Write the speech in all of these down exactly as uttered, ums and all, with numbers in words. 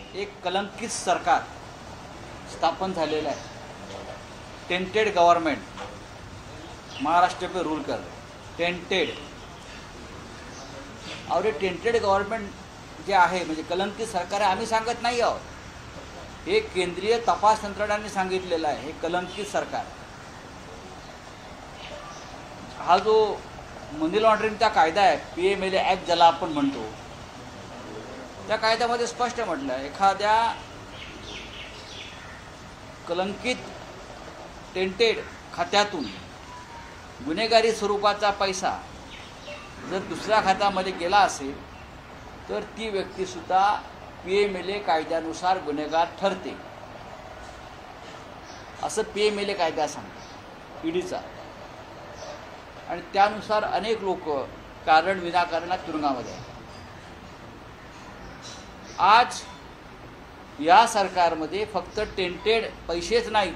एक कलंकित सरकार स्थापन झालेलं आहे. टेंटेड गव्हर्नमेंट महाराष्ट्र पे रूल कर रहे. टेंटेड और हे टेंटेड गव्हर्नमेंट जे आहे म्हणजे कलंकित सरकार आहे, आम्ही सांगत नाही आहोत. हे केंद्रीय तपास यंत्रणांनी सांगितलेलं आहे हे कलंकित सरकार. हा जो मनी लॉन्ड्रिंगचा कायदा आहे, P M L A act ज्याला आपण म्हणतो, त्या कायद्यामध्ये स्पष्ट म्हटलं आहे एखाद्या कलंकित टेंटेड खात्यातून गुन्हेगारी स्वरूपाचा पैसा जर दुसऱ्या खात्यामध्ये गेला असेल तर ती व्यक्तीसुद्धा पी एम एल ए कायद्यानुसार गुन्हेगार ठरते, असं पी एम एल ए कायदा सांगतो ईडीचा. आणि त्यानुसार अनेक लोक कारण विनाकारणात तुरुंगामध्ये आहेत. आज या सरकारमध्ये फक्त टेंटेड पैसेच नाही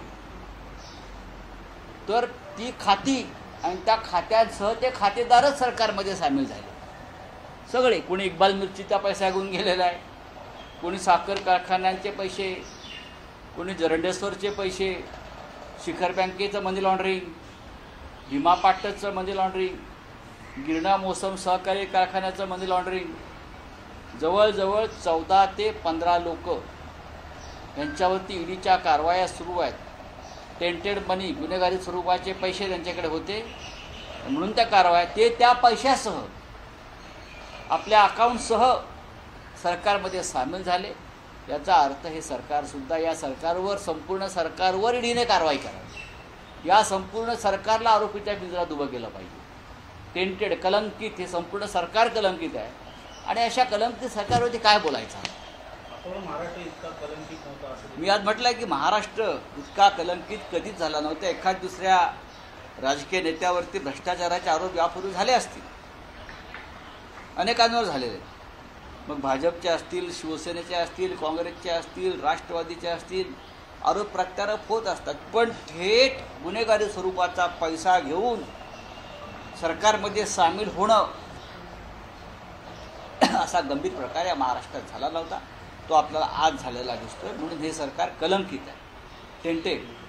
तर ती खाती आणि त्या खात्यांसह ते खातेदारच सरकारमध्ये सामील झाले सगळे. कोणी इक्बाल मिरचीचा पैसा घेऊन गेलेला आहे, कोणी साखर कारखान्यांचे पैसे, कोणी जरंडेश्वरचे पैसे, शिखर बँकेचं मनी लॉन्ड्रिंग, भीमा पाटचं मनी लॉन्ड्रिंग, गिरणा मोसम सहकारी कारखान्याचं मनी लॉन्ड्रिंग. जवळजवळ चौदा ते पंधरा लोक यांच्यावरती ईडीच्या कारवाया सुरू आहेत. टेंटेड मनी गुन्हेगारी स्वरूपाचे पैसे त्यांच्याकडे होते म्हणून त्या कारवाया, ते त्या पैशासह आपल्या अकाउंटसह सरकारमध्ये सामील झाले. याचा अर्थ हे सरकारसुद्धा, या सरकारवर संपूर्ण सरकारवर ईडीने कारवाई करावी. या संपूर्ण सरकारला आरोपीच्या पिंजऱ्यात उभं केलं पाहिजे. टेंटेड कलंकित हे संपूर्ण सरकार कलंकित आहे आणि अशा कलंकित सरकारवरती काय बोलायचं. महाराष्ट्र इतका कलंकित नव्हता असं मी आज म्हटलं की महाराष्ट्र इतका कलंकित कधीच झाला नव्हता. एखाद दुसऱ्या राजकीय नेत्यावरती भ्रष्टाचाराचे आरोप यापूर्वी झाले असतील, अनेकांवर झालेले. मग भाजपचे असतील, शिवसेनेचे असतील, काँग्रेसचे असतील, राष्ट्रवादीचे असतील, आरोप प्रत्यारोप होत असतात. पण थेट गुन्हेगारी स्वरूपाचा पैसा घेऊन सरकारमध्ये सामील होणं असा गंभीर प्रकार या महाराष्ट्रात झाला नव्हता. तो आपल्याला आज झालेला दिसतोय. म्हणून हे सरकार कलंकित आहे, टेंटेड.